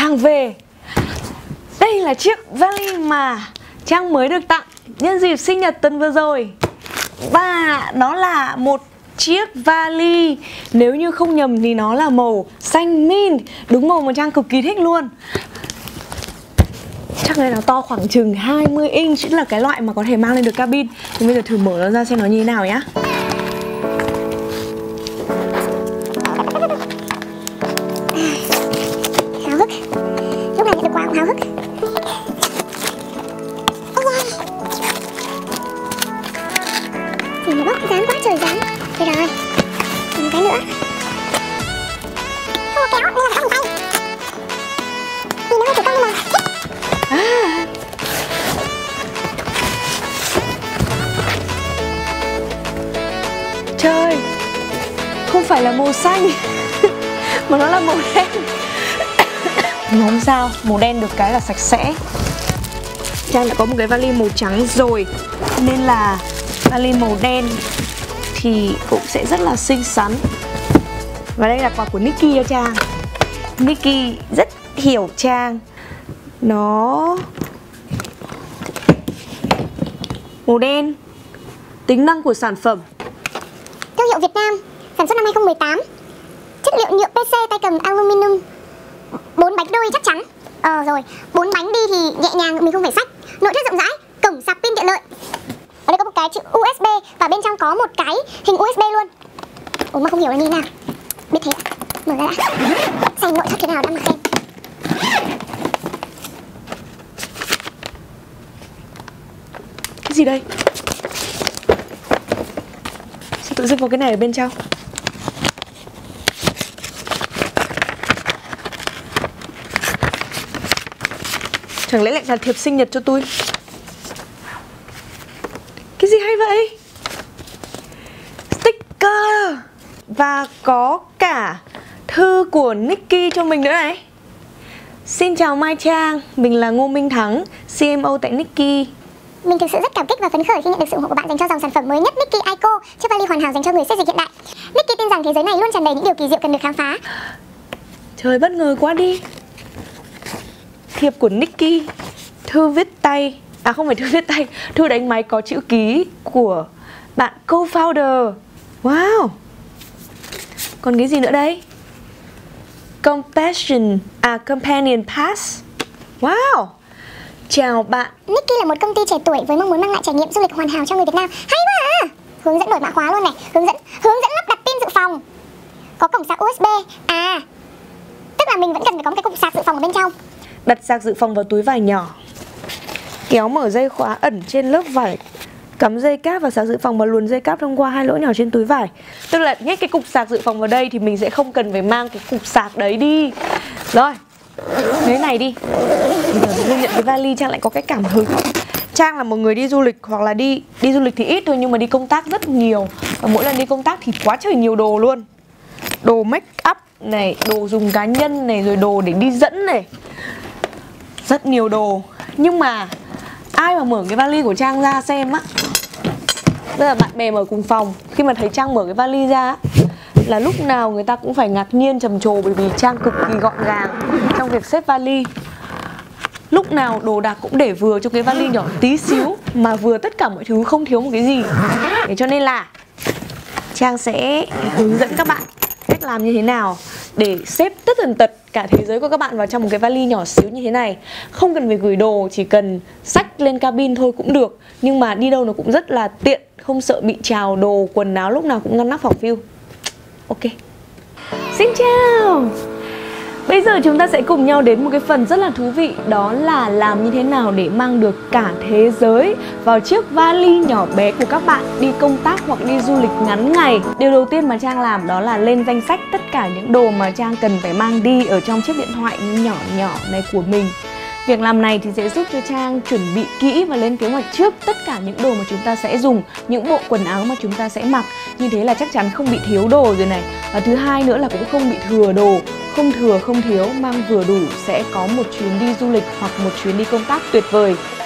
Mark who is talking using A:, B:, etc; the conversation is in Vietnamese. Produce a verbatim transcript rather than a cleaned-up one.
A: hàng về. Đây là chiếc vali mà Trang mới được tặng nhân dịp sinh nhật tuần vừa rồi. Và nó là một chiếc vali, nếu như không nhầm thì nó là màu xanh mint, đúng màu mà Trang cực kỳ thích luôn. Chắc đây nó to khoảng chừng hai mươi inch, là cái loại mà có thể mang lên được cabin. Thì bây giờ thử mở nó ra xem nó như thế nào nhá.
B: Háo hức, lúc này nhận được quà cũng háo hức. Nhìn bóc dán quá trời dán. Đây rồi, một cái nữa. Không có kéo nên là phải bắt bằng tay. Nhìn nó hơi thủ công nhưng mà
A: À. Trời, không phải là màu xanh mà nó là màu đen. Nhưng không sao, màu đen được cái là sạch sẽ. Trang đã có một cái vali màu trắng rồi, nên là vali màu đen thì cũng sẽ rất là xinh xắn. Và đây là quà của Nicky cho Trang. Nicky rất hiểu Trang. Nó màu đen. Tính năng của sản phẩm:
B: thương hiệu Việt Nam, sản xuất năm hai không một tám. Chất liệu nhựa pê xê tay cầm aluminum. Bốn bánh đôi chắc chắn. Ờ rồi, bốn bánh đi thì nhẹ nhàng, mình không phải xách. Nội thất rộng rãi, cổng sạc pin tiện lợi. Ở đây có một cái chữ u ét bê và bên trong có một cái hình u ét bê luôn. Ủa mà không hiểu là như thế nào. Biết thế ạ. Mở ra đã. Xem nội thất thế nào đã mà xem.
A: Cái gì đây? Sao tự dưng có cái này ở bên trong? Chẳng lẽ lại là thiệp sinh nhật cho tôi? Cái gì hay vậy? Sticker. Và có cả thư của Nicky cho mình nữa này. Xin chào Mai Trang, mình là Ngô Minh Thắng, xê em ô tại Nicky.
B: Mình thực sự rất cảm kích và phấn khởi khi nhận được sự ủng hộ của bạn dành cho dòng sản phẩm mới nhất Nicky Eiko, chiếc vali hoàn hảo dành cho người xếp dịch hiện đại. Nicky tin rằng thế giới này luôn tràn đầy những điều kỳ diệu cần được khám phá.
A: Trời, bất ngờ quá đi. Thiệp của Nicky, thư viết tay, à không phải thư viết tay, thư đánh máy có chữ ký của bạn co-founder. Wow. Còn cái gì nữa đây? Compassion, à Companion Pass. Wow. Chào bạn.
B: Nicky là một công ty trẻ tuổi với mong muốn mang lại trải nghiệm du lịch hoàn hảo cho người Việt Nam. Hay quá à. Hướng dẫn đổi mã khóa luôn này, hướng dẫn hướng dẫn lắp đặt pin dự phòng. Có cổng sạc u ét bê. À, tức là mình vẫn cần phải có một cái cục sạc dự phòng ở bên trong.
A: Đặt sạc dự phòng vào túi vải nhỏ. Kéo mở dây khóa ẩn trên lớp vải. Cắm dây cáp và sạc dự phòng và luồn dây cáp thông qua hai lỗ nhỏ trên túi vải. Tức là nhét cái cục sạc dự phòng vào đây thì mình sẽ không cần phải mang cái cục sạc đấy đi. Rồi, thế này đi. Bây giờ nhận cái vali Trang lại có cái cảm hứng. Trang là một người đi du lịch, hoặc là đi đi du lịch thì ít thôi, nhưng mà đi công tác rất nhiều. Và mỗi lần đi công tác thì quá trời nhiều đồ luôn. Đồ make up này, đồ dùng cá nhân này, rồi đồ để đi dẫn này. Rất nhiều đồ. Nhưng mà ai mà mở cái vali của Trang ra xem á, tức là bạn bè mở cùng phòng, khi mà thấy Trang mở cái vali ra á, là lúc nào người ta cũng phải ngạc nhiên trầm trồ, bởi vì Trang cực kỳ gọn gàng trong việc xếp vali. Lúc nào đồ đạc cũng để vừa trong cái vali nhỏ tí xíu, mà vừa tất cả mọi thứ, không thiếu một cái gì. Thế cho nên là Trang sẽ hướng dẫn các bạn cách làm như thế nào để xếp tất tần tật cả thế giới của các bạn vào trong một cái vali nhỏ xíu như thế này. Không cần phải gửi đồ, chỉ cần xách lên cabin thôi cũng được. Nhưng mà đi đâu nó cũng rất là tiện, không sợ bị trào đồ, quần áo lúc nào cũng ngăn nắp phỏng phiu. Ok. Xin chào. Bây giờ chúng ta sẽ cùng nhau đến một cái phần rất là thú vị. Đó là làm như thế nào để mang được cả thế giới vào chiếc vali nhỏ bé của các bạn đi công tác hoặc đi du lịch ngắn ngày. Điều đầu tiên mà Trang làm đó là lên danh sách tất cả những đồ mà Trang cần phải mang đi ở trong chiếc điện thoại nhỏ nhỏ này của mình. Việc làm này thì sẽ giúp cho Trang chuẩn bị kỹ và lên kế hoạch trước tất cả những đồ mà chúng ta sẽ dùng, những bộ quần áo mà chúng ta sẽ mặc. Như thế là chắc chắn không bị thiếu đồ rồi này. Và thứ hai nữa là cũng không bị thừa đồ. Không thừa không thiếu, mang vừa đủ sẽ có một chuyến đi du lịch hoặc một chuyến đi công tác tuyệt vời.